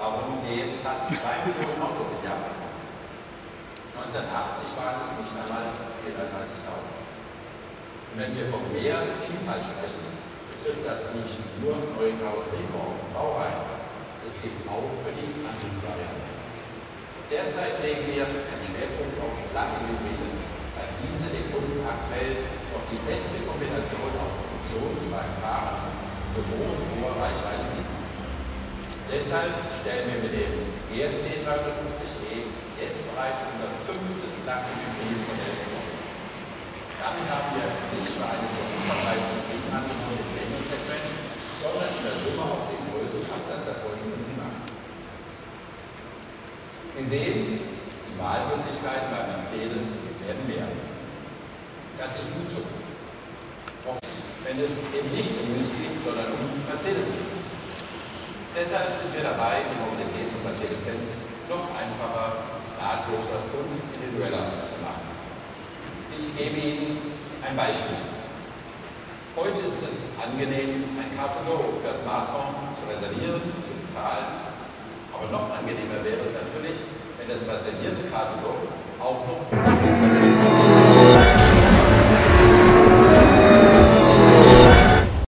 warum wir jetzt fast 2 Millionen Autos im Jahr verkaufen. 1980 waren es nicht einmal 430.000. Und wenn wir von mehr Vielfalt sprechen, betrifft das nicht nur neue Karosserieformen und Baureihen, es gilt auch für die Antriebsvarianten. Derzeit legen wir einen Schwerpunkt auf Plug-in-Hybride, weil diese den Kunden aktuell noch die beste Kombination aus emissionsfreiem Fahren und hoher Reichweite bieten. Deshalb stellen wir mit dem GRC 350e jetzt bereits unser 5. Plug-in-Hybrid-Modell vor. Damit haben wir nicht nur eines der umfangreichsten Hybridanangebote im Premium-Segment, sondern in der Summe auch den größten Absatzerfolg in diesem Markt. Sie sehen, die Wahlmöglichkeiten bei Mercedes werden mehr. Das ist gut so. Oft, wenn es eben nicht um uns geht, sondern um Mercedes geht. Deshalb sind wir dabei, die Mobilität von Mercedes-Benz noch einfacher, nahtloser und individueller zu machen. Ich gebe Ihnen ein Beispiel. Heute ist es angenehm, ein Car2Go per Smartphone zu reservieren, zu bezahlen. Aber noch angenehmer wäre es natürlich, wenn das reservierte Car2Go auch noch